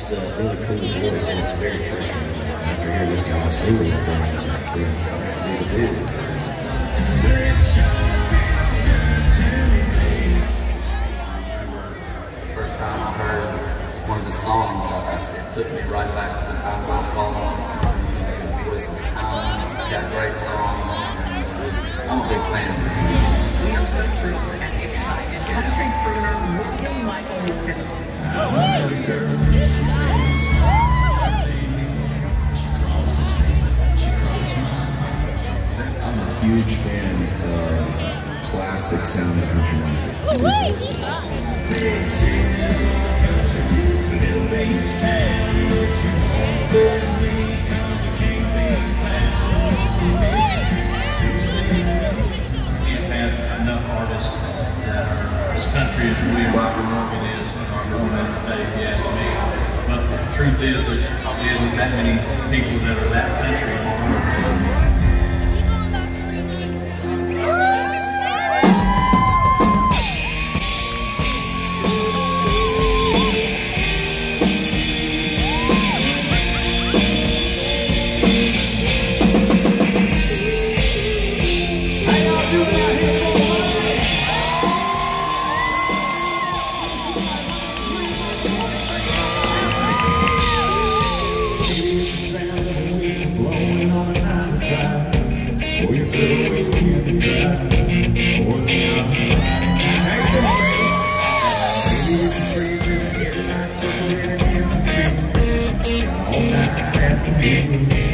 just a really cool voice, and it's very fresh. After hearing this guy sing the thing, I was like, dude. First time I heard one of his songs, it took me right back to the time when I was following country music. His voice is timeless, got great songs. I'm a big fan. We are so thrilled and excited. Country crooner William Michael Newton. I'm a huge fan of classic sound country music. Can't have enough artists that are as country as William Michael Morgan is in our moment today, if you ask me. But the truth is that there probably isn't that many people that are that country in the world. All night after